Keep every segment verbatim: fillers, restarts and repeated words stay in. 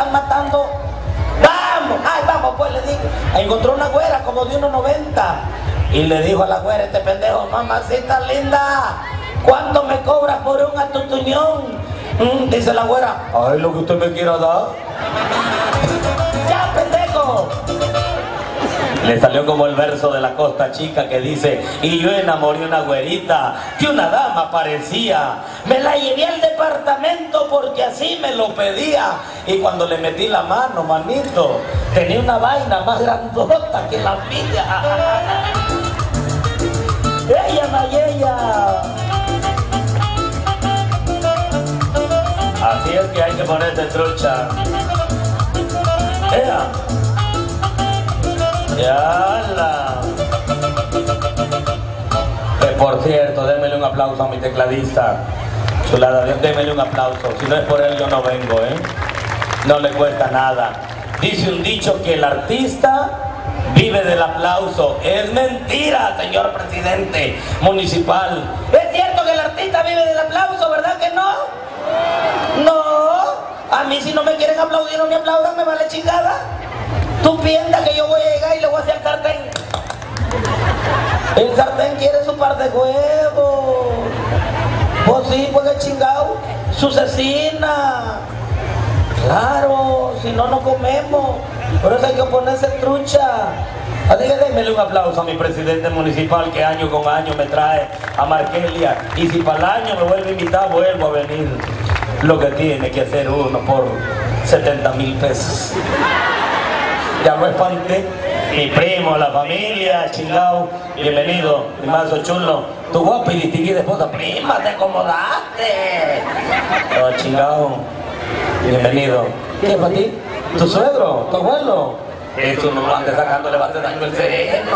están matando. Vamos, ay, vamos, pues le digo. Encontró una güera como de uno noventa. Y le dijo a la güera, este pendejo, mamacita linda, ¿cuánto me cobras por un atutuñón? Mm, dice la güera, ay, lo que usted me quiera dar. ¡Ya, pendejo! Le salió como el verso de la Costa Chica que dice, y yo enamoré una güerita que una dama parecía. Me la llevé al departamento porque así me lo pedía. Y cuando le metí la mano, manito, tenía una vaina más grandota que la mía. ¡Ella, Mayella! Así es que hay que ponerse trucha. ¡Ea! ¡Yala! Eh, por cierto, démele un aplauso a mi tecladista. Chulada, démele un aplauso. Si no es por él, yo no vengo, ¿eh? No le cuesta nada. Dice un dicho que el artista vive del aplauso. Es mentira, señor presidente municipal. Es cierto que el artista vive del aplauso, ¿verdad que no? No. A mí si no me quieren aplaudir o me aplaudan, me vale chingada. Tú piensas que yo voy a llegar y le voy a hacer el sartén. El sartén quiere su par de huevos. Pues sí, pues que chingado. Su cecina. Claro, si no, no comemos. Por eso hay que ponerse trucha. Así que démele un aplauso a mi presidente municipal que año con año me trae a Markelia. Y si para el año me vuelve a invitar, vuelvo a venir. Lo que tiene que hacer uno por setenta mil pesos. Ya lo espanté. Mi primo, la familia, chingao. Bienvenido, primazo chulo. Tu guapa y distinguida esposa. Prima, te acomodaste. Oh, chingao. Bienvenido. ¿Qué es para ti? ¿Tu suegro? ¿Tu abuelo? Eso no lo ande sacando, le va a hacer daño el sereno.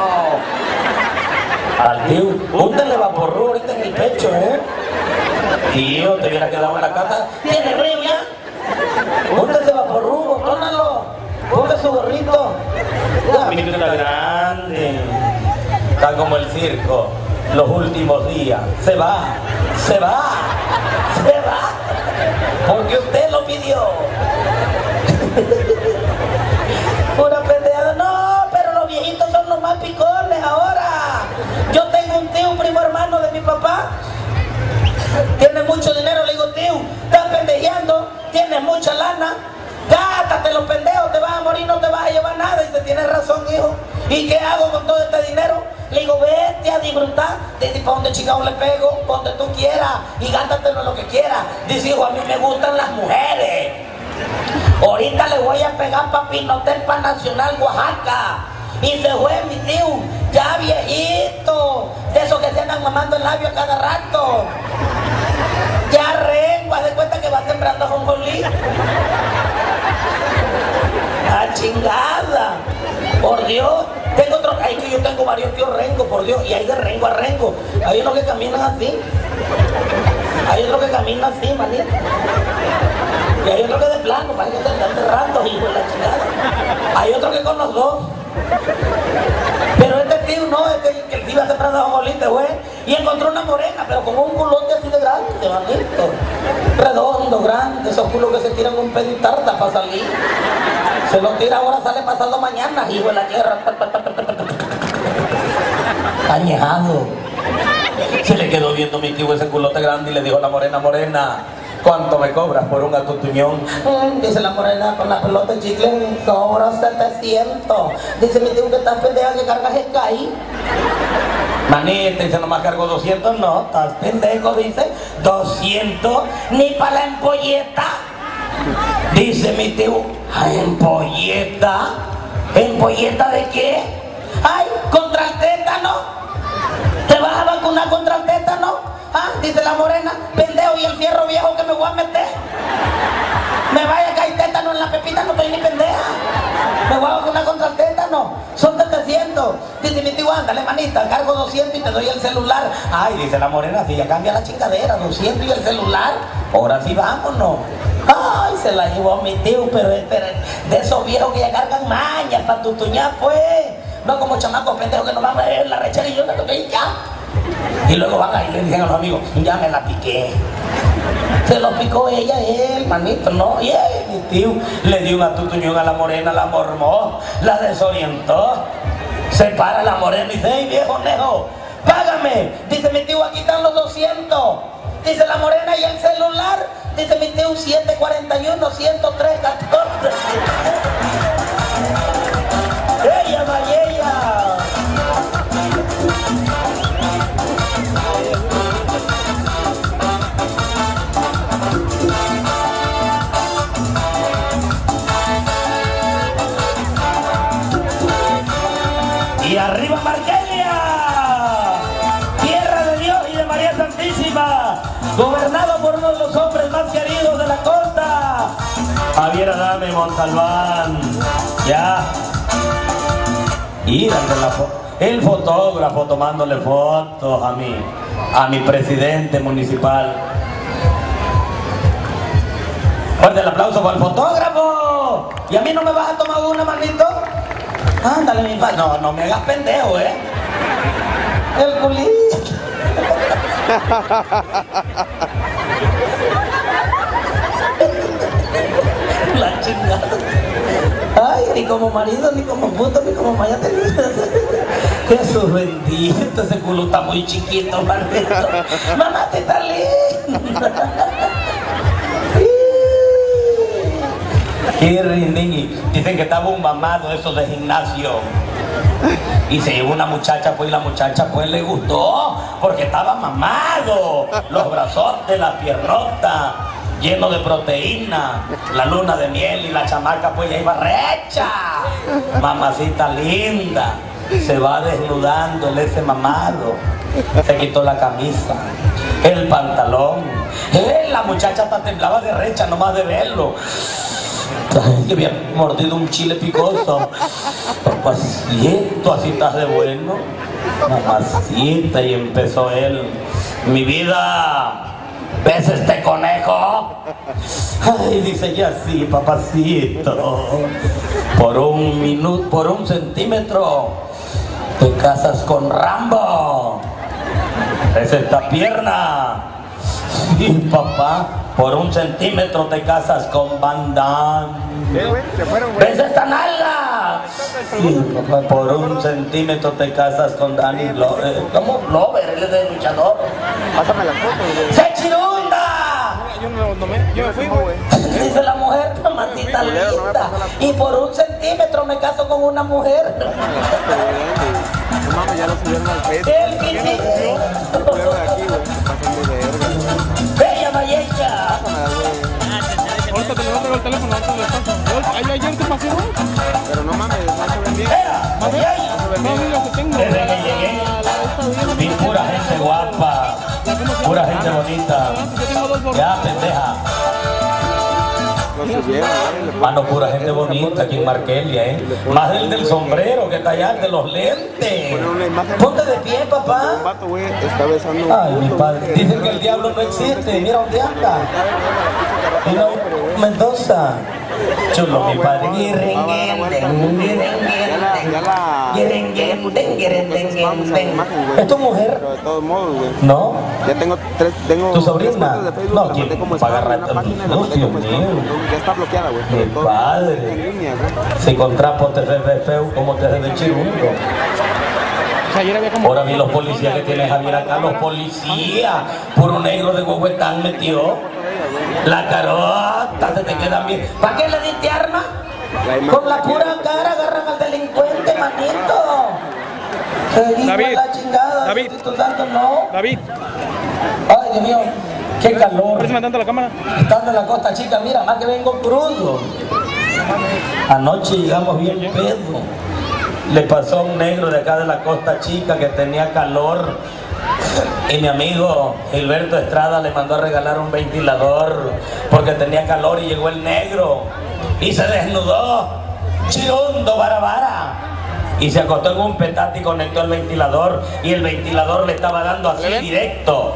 Al tío, úntele vaporru ahorita en el pecho, ¿eh? Tío, te hubiera quedado en la casa. ¿Tiene frío ya? Úntese vaporru, botónalo. Ponga su gorrito. Ya, mi niña grande. Está como el circo. Los últimos días. Se va, se va, se va. Porque usted lo pidió. Pura pendeada. No, pero los viejitos son los más picones ahora. Yo tengo un tío, un primo hermano de mi papá. Tiene mucho dinero. Le digo, tío, estás pendejeando. Tienes mucha lana. Gástate los pendejos, te vas a morir, no te vas a llevar nada. Y dice, tienes razón, hijo. ¿Y qué hago con todo este dinero? Le digo, vete a disfrutar. Dice, ¿para dónde chingado le pego? Donde tú quieras. Y gástatelo lo que quieras. Dice, hijo, a mí me gustan las mujeres. Ahorita le voy a pegar para Pinotel, para Nacional, Oaxaca. Y se fue mi tío, ya viejito. De esos que se andan mamando el labio a cada rato. Ya rengo, haz de cuenta que va sembrando jonjolí. ¡Ah, chingada! Por Dios. Tengo otro, ay, que yo tengo varios tíos rengo, por Dios. Y hay de rengo a rengo. Hay unos que caminan así. Hay otros que caminan así, manito. Y hay otros que de plano, parece que se están enterrando, hijo de la chingada. Hay otros que con los dos. Pero este tío no, este que el tío iba sembrando jonjolí, güey. Y encontró una morena, pero con un culote así de grande, manito. Redondo, grande, esos culos que se tiran un pedo y tarda para salir. Se lo tira ahora, sale pasado mañana, hijo de la tierra. Añejado. Se le quedó viendo mi tío ese culote grande y le dijo a la morena, morena, ¿cuánto me cobras por un atutuñón? Mm, dice la morena con la pelota de chicle, cobro setecientos. Dice mi tío que estás pendeja que cargas Sky. Manita, dice, nomás cargo doscientos, no, estás pendejo, dice, doscientos, ni para la empolleta. Dice mi tío, ¿ay, empolleta? ¿Empolleta de qué? Ay, contra el tétano. ¿Te vas a vacunar contra el tétano? Ah, dice la morena, pendejo, y el fierro viejo que me voy a meter. Me vaya a caer tétano en la pepita, no estoy ni pendeja. Me voy a vacunar contra el tétano. Son setecientos. Dice mi tío, ándale, manita, cargo doscientos y te doy el celular. Ay, dice la morena, si ya cambia la chingadera, doscientos y el celular. Ahora sí, vámonos. Ay, se la llevó mi tío, pero este, de esos viejos que ya cargan mañas para tutuñar, pues. No como chamacos pendejos que no van a ver la rechera y yo me toqué y ya. Y luego van ahí y le dicen a los amigos, ya me la piqué. Se lo picó ella, él, manito, no, y él. mi tío le dio un atutuñón a la morena, la mormó, la desorientó. Se para la morena y dice, hey viejo Nejo, págame. Dice mi tío, aquí están los doscientos. Dice la morena, ¿y el celular? Dice mi tío, siete cuarenta y uno, ciento tres, catorce. ¡Ella, vaya! Y arriba Marquelia, tierra de Dios y de María Santísima, gobernado por uno de los hombres más queridos de la costa, Javier Adame Montalbán. Ya. Y dando la fo el fotógrafo tomándole fotos a mi, a mi presidente municipal. Fuerte el aplauso para el fotógrafo. ¿Y a mí no me vas a tomar una, manito? Ándale, mi padre. No, no me hagas pendejo, ¿eh? El culito. La chingada. Ay, ni como marido, ni como puto, ni como mayate. Jesús bendito, ese culo está muy chiquito, maldito. Mamá, te está linda. Qué rindingui. Dicen que estaba un mamado eso de gimnasio y se llevó una muchacha, pues y la muchacha pues le gustó porque estaba mamado, los brazotes, la piernota, lleno de proteína, la luna de miel, y la chamaca pues ya iba recha, mamacita linda. Se va desnudando el ese mamado, se quitó la camisa, el pantalón, eh, la muchacha hasta temblaba de recha nomás de verlo. Ay, que había mordido un chile picoso. Papacito, así estás de bueno. Mamacita, y empezó él. Mi vida, ¿ves este conejo? Ay, dice ella, sí, papacito. Por un minuto, por un centímetro, te casas con Rambo. ¿Ves esta pierna? Sí, papá. Por un centímetro te casas con Van Damme. ¿Ves esta nalga? Sí, papá, por un centímetro te casas con Danny Glover. ¿Cómo Glover? Él es de luchador. Pásame las fotos. ¡Se chirunda! Yo no, no me, yo me fui, güey. Dice la mujer, mamacita linda. Y por un centímetro me caso con una mujer. No mames, ya lo subieron al Facebook. El pichín. Bella Vallecha. Ahorita te levanto el teléfono, ahorita le paso. Ahí ayer te pasé, güey. Pero no mames, no se ven bien. Más bien. No, mira que tengo. Desde que llegué, vi pura gente guapa, pura gente bonita. Ya, pendeja. Lo subieron, güey. Mano, pura gente bonita aquí en Marquelia, ¿eh? Más del del sombrero que está allá, el de los lentes. Ponte de pie, papá. Un vato, güey, está besando. Ay, mi padre. Dicen que el diablo no existe. Mira dónde anda. Mira, Mendoza. Chulo, mi padre. ¿Es tu mujer? Pero de todos modos, güey. No. Ya tengo tres, tengo ¿Tu sobrina? tres cuentas de Facebook, No, la ¿quién mandé como paga spam, renta? una página la No, mandé Dios como spam, mío. entonces ya está bloqueada, güey. Mi pero todo padre. en línea, güey. Si con trapo te ves feo como te ves de chirundo. Ahora vi los policías que tiene Javier acá, los policías, puro negro de Huehuetán metió. La carota se te queda bien. ¿Para qué le diste arma? Con la pura cara agarran al delincuente, manito. Se David, la chingada. David. Diosito santo, no. David, Ay, Dios mío, qué calor. ¿puedes mandar la cámara? Estando en la costa chica, mira, más que vengo crudo. Anoche llegamos bien pedo. Le pasó a un negro de acá de la costa chica que tenía calor. Y mi amigo Gilberto Estrada le mandó a regalar un ventilador porque tenía calor, y llegó el negro y se desnudó, chirundo, barabara, y se acostó en un petate y conectó el ventilador, y el ventilador le estaba dando así directo.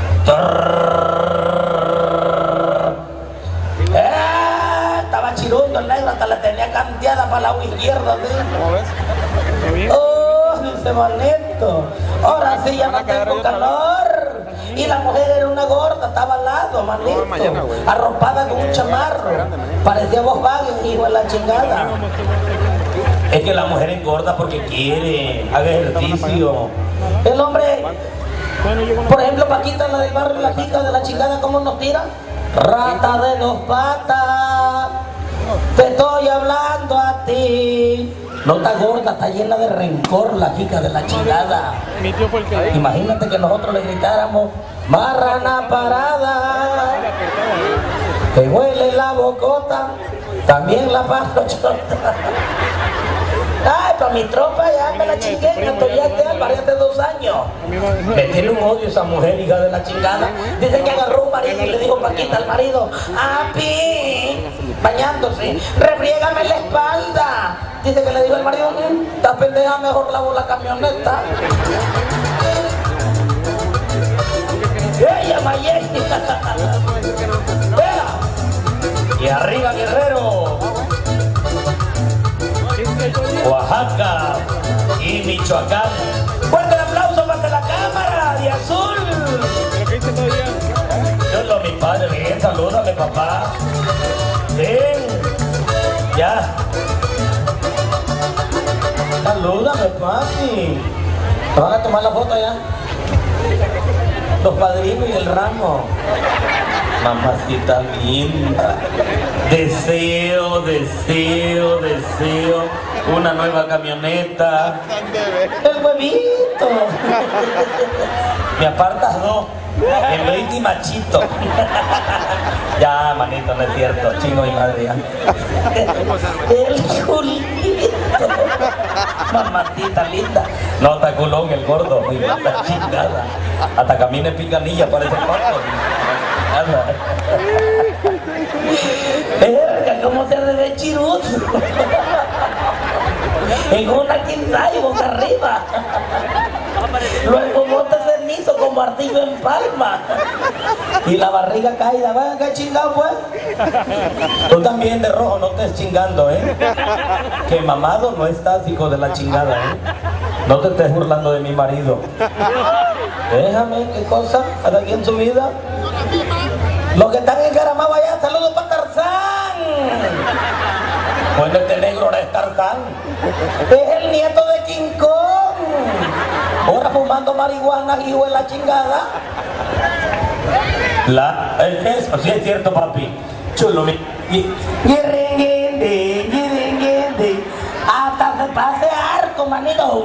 ¡Eh! Estaba chirundo el negro, hasta la tenía canteada para la izquierda. ¿Cómo ves? ¿Está bien? ¡Oh, dice manito! Ahora sí ya no tengo calor. Y la mujer era una gorda, estaba al lado, manito, arropada con un chamarro. Parecía Volkswagen, hijo de la chingada. Es que la mujer engorda porque quiere, haga ejercicio. El hombre, por ejemplo, Paquita, la del barrio, la chica de la chingada, ¿cómo nos tira? Rata de dos patas, te estoy hablando a ti. No está gorda, está llena de rencor la chica de la chingada. Imagínate que nosotros le gritáramos, marrana parada, que huele la bocota, también la panochota. Ay, para mi tropa ya me la chingué, me atollaste al barrio hace dos años. Me tiene un odio esa mujer, hija de la chingada. Dice que agarró un marido y le dijo Paquita al marido, api, bañándose, refriégame la espalda. Dice que le dijo el marido, esta pendeja mejor lavo la camioneta. ¡Ella, Mayesti! ¡Vea! Y arriba, Guerrero, Oaxaca y Michoacán. ¡Fuerte el aplauso para la cámara de azul! Yo lo mi padre, bien, salúdame papá. Ven, ya. Salúdame papi. ¿Te van a tomar la foto ya? Los padrinos y el ramo. Mamacita linda. Deseo, deseo, deseo una nueva camioneta. El huevito. Me apartas dos. Hembrita y machito. Ya, manito, no es cierto. Chingo mi madre ya. El culito. Mamacita linda. No, está culón el gordo. Está chingada. Hasta camina en pinganilla, parece pato. Verga, ¿cómo se debe chirut? En una quinta y boca arriba. Luego bota cenizo como ardillo en palma. Y la barriga caída. ¿Van acá chingado pues? Tú también de rojo no estés chingando, ¿eh? Que mamado no estás, hijo de la chingada, ¿eh? No te estés burlando de mi marido. Déjame, ¿qué cosa? ¿Cada quien su vida? Los que están encaramados allá, saludos para Tarzán. Bueno, este negro no es Tarzán. Es el nieto de King Kong. Ahora fumando marihuana, hijo de la chingada. La, el eso, sí es cierto, papi. Chulo, mi. Hasta se pase arco, manito.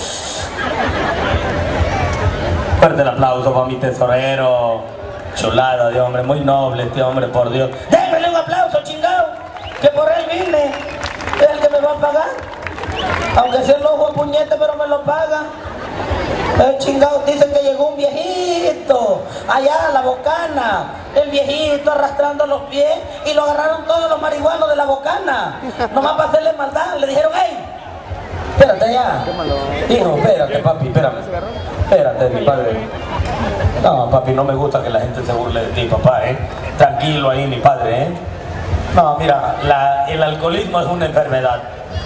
Fuerte el aplauso para mi tesorero. Chulada de hombre, muy noble este hombre, por Dios. Démele un aplauso, chingado, que por él vine. Es el que me va a pagar. Aunque sea el ojo puñete, pero me lo paga. El chingado, dicen que llegó un viejito allá a La Bocana. El viejito arrastrando los pies y lo agarraron todos los marihuanos de La Bocana. Nomás para hacerle maldad. Le dijeron, hey, espérate ya. Hijo, espérate, papi, espérame. Espérate, mi padre. No, papi, no me gusta que la gente se burle de ti, papá, ¿eh? Tranquilo ahí, mi padre, ¿eh? No, mira, la, el alcoholismo es una enfermedad.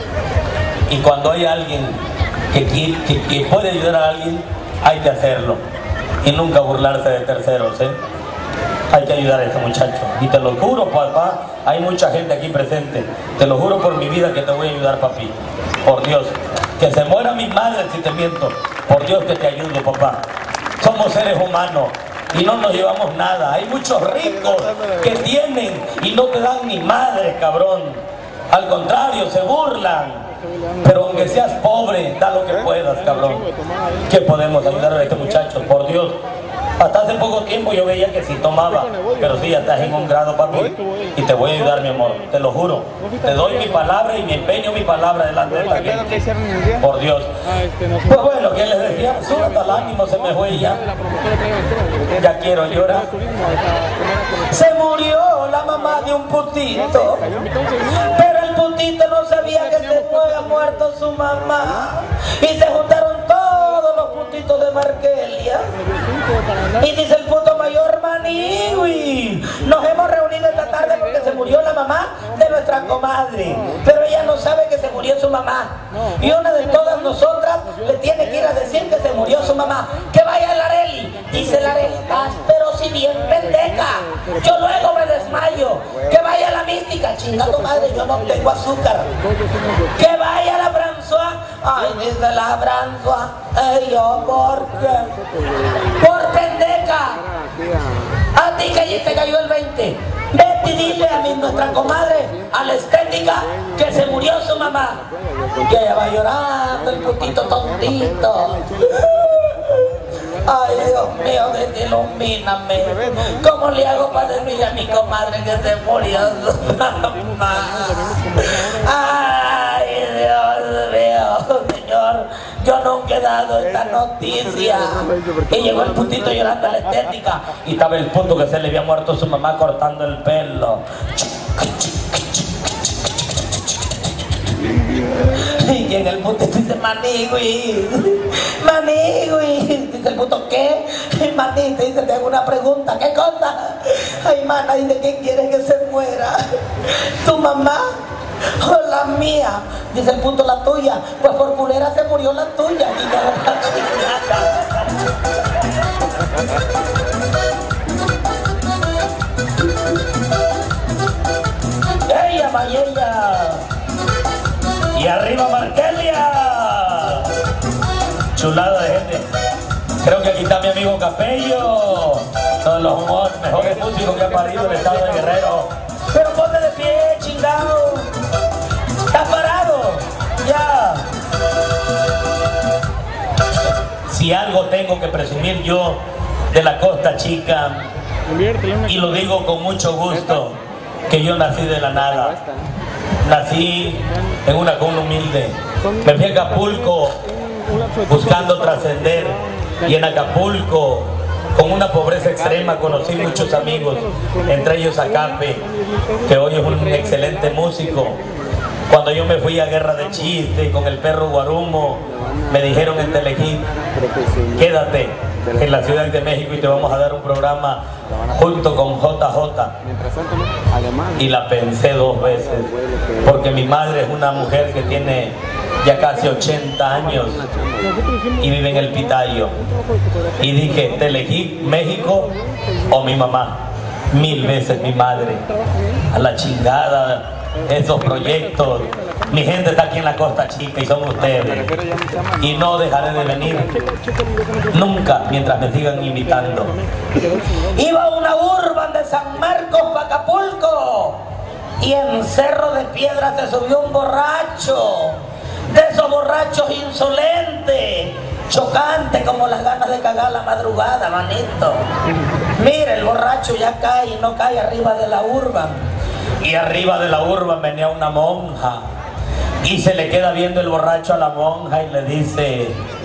Y cuando hay alguien que, que, que puede ayudar a alguien, hay que hacerlo. Y nunca burlarse de terceros, ¿eh? Hay que ayudar a este muchacho. Y te lo juro, papá, hay mucha gente aquí presente. Te lo juro por mi vida que te voy a ayudar, papi. Por Dios. Que se muera mi madre si te miento. Por Dios que te ayudo, papá. Somos seres humanos y no nos llevamos nada. Hay muchos ricos que tienen y no te dan ni madre, cabrón. Al contrario, se burlan. Pero aunque seas pobre, da lo que puedas, cabrón. ¿Qué podemos ayudar a este muchacho? Por Dios. Hasta hace poco tiempo yo veía que sí tomaba, pero sí, ya estás en un grado, papi, y te voy a ayudar, mi amor, te lo juro. Te doy mi palabra y me empeño mi palabra delante de la gente. Por Dios. Pues bueno, ¿qué les decía? Suelta el ánimo, se me fue ya. Ya quiero llorar. Se murió la mamá de un putito, pero el putito no sabía que se había muerto su mamá. Y se juntaron todos los putitos de Marquelia. Y dice el puto mayor, manigui, nos hemos reunido esta tarde porque se murió la mamá de nuestra comadre, pero ella no sabe que se murió su mamá. Y una de todas nosotras le tiene que ir a decir que se murió su mamá. Que vaya a la Areli, Dice la arenita, pero si bien pendeja, yo luego me desmayo. Que vaya la mística, chinga tu madre, yo no tengo azúcar. Que vaya la François, ay, dice la François, ay, yo, ¿por qué? Por pendeja. A ti que te cayó el veinte. Vete y dile a mi, nuestra comadre, a la estética, que se murió su mamá. Y ella va llorando, el putito tontito. Ay, Dios mío, ilumíname. ¿Cómo le hago para decirle a mi comadre que se murió su mamá? Ay, Dios mío, Señor, yo nunca he dado esta noticia. Y llegó el putito llorando a la estética. Y estaba el punto que se le había muerto su mamá cortando el pelo. Y llega el puto y dice, maní, güey, maní, güey. Dice el puto, ¿qué? Maní, te dice, te hago una pregunta, ¿qué cosa? Ay, mana, dice, ¿quién quiere que se muera? ¿Tu mamá o la mía? Dice el puto, la tuya. Pues por culera se murió la tuya. Y ya ella, ella. Y arriba Markelia. Chulada de gente. Creo que aquí está mi amigo Capello, uno de los mejores músicos que ha parido el estado de Guerrero. Pero ponte de pie, chingado. ¿Estás parado? Ya. Si algo tengo que presumir yo de la Costa Chica, y lo digo con mucho gusto, que yo nací de la nada. Nací en una cuna humilde. Me fui a Acapulco buscando trascender. Y en Acapulco, con una pobreza extrema, conocí muchos amigos. Entre ellos a Cape, que hoy es un excelente músico. Cuando yo me fui a Guerra de Chiste con el perro Guarumo, me dijeron en Telehit, quédate en la Ciudad de México y te vamos a dar un programa junto con J J. Y la pensé dos veces, porque mi madre es una mujer que tiene ya casi ochenta años y vive en el Pitayo. Y dije, Telehit México o mi mamá. Mil veces mi madre. A la chingada esos proyectos. Mi gente está aquí en la Costa Chica y son ustedes. Y no dejaré de venir nunca mientras me sigan invitando. Iba a una urban de San Marcos para Acapulco y en Cerro de Piedra se subió un borracho. De esos borrachos insolentes, chocante como las ganas de cagar la madrugada, manito. Mira, el borracho ya cae y no cae arriba de la urban. Y arriba de la urban venía una monja. Y se le queda viendo el borracho a la monja y le dice,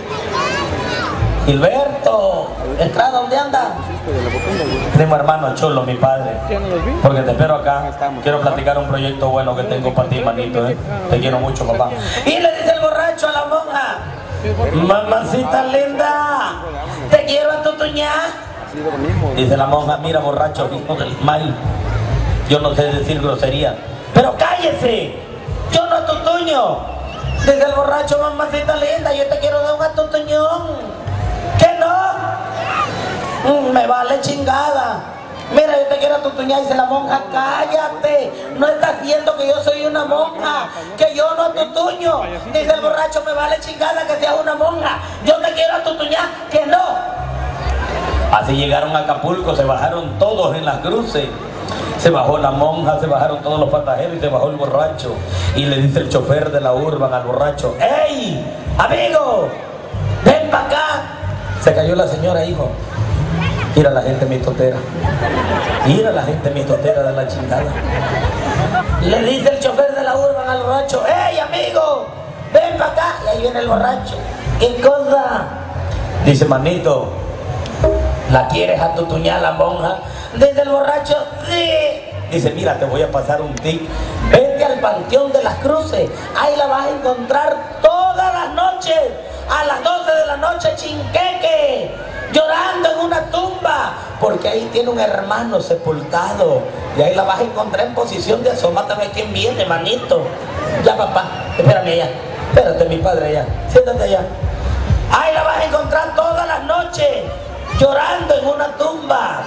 Gilberto, Estrada, ¿dónde anda? Primo hermano chulo, mi padre. Porque te espero acá. Quiero platicar un proyecto bueno que tengo para ti, manito, ¿eh? Te quiero mucho, papá. Y le dice el borracho a la monja, mamacita linda, te quiero a tu tuñá. Dice la monja, mira, borracho, hijo del mal, yo no sé decir grosería. Pero cállese, yo no tutuño. Dice el borracho, mamacita linda, yo te quiero dar un atutuñón. ¿Qué no? Mm, me vale chingada. Mira, yo te quiero atutuñar. Dice la monja, cállate. No estás viendo que yo soy una monja, que yo no atutuño. Dice el borracho, me vale chingada que seas una monja. Yo te quiero atutuñar. Que no. Así llegaron a Acapulco, se bajaron todos en las cruces. Se bajó la monja, se bajaron todos los pasajeros y se bajó el borracho. Y le dice el chofer de la urban al borracho, ¡ey, amigo! ¡Ven para acá! Se cayó la señora, hijo. Mira la gente mitotera. Mira la gente mitotera de la chingada. Le dice el chofer de la urban al borracho, ¡ey, amigo! ¡Ven para acá! Y ahí viene el borracho. ¿Qué cosa? Dice, manito, ¿la quieres atutuñar la monja? Dice el borracho, sí. Dice, mira, te voy a pasar un tip. Vete al Panteón de las Cruces. Ahí la vas a encontrar todas las noches. A las doce de la noche, chinqueque, llorando en una tumba, porque ahí tiene un hermano sepultado. Y ahí la vas a encontrar en posición de asomate a ver quién viene, manito. Ya, papá, espérame allá. Espérate, mi padre, allá. Siéntate allá. Ahí la vas a encontrar todas las noches. llorando en una tumba.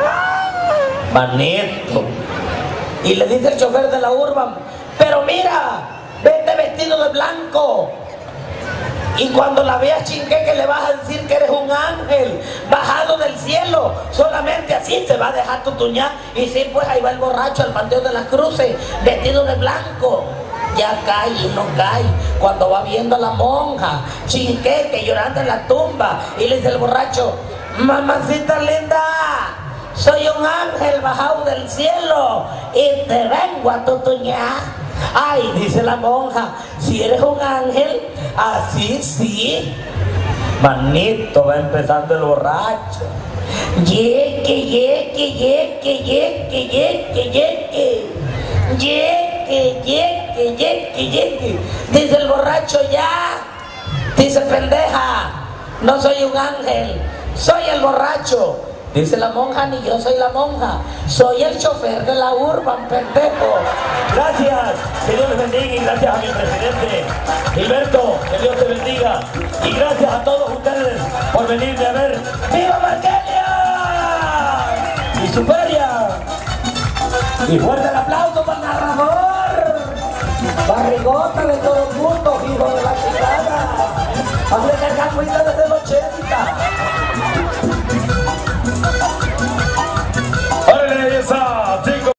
Manito. Y le dice el chofer de la Urban, pero mira, vete vestido de blanco. Y cuando la veas chingueque le vas a decir que eres un ángel bajado del cielo. Solamente así se va a dejar tu tuñar. Y sí, pues ahí va el borracho al Panteón de las Cruces, vestido de blanco. Ya cae y no cae. Cuando va viendo a la monja chingueque llorando en la tumba, y le dice el borracho, mamacita linda, soy un ángel bajado del cielo y te vengo a tutuñar. Ay, dice la monja, si eres un ángel, así sí. Manito, va empezando el borracho. Yeque, yeque, yeque, yeque, yeque, yeque. Yeque, yeque, yeque, yeque. Dice el borracho, ya. Dice, pendeja, no soy un ángel, soy el borracho. Dice la monja, ni yo soy la monja, soy el chofer de la Urban, pendejo. Gracias, que Dios les bendiga, y gracias a mi presidente Gilberto, que Dios te bendiga, y gracias a todos ustedes por venirme a ver. ¡Viva Marquelia! Y su feria. Y fuerte el aplauso.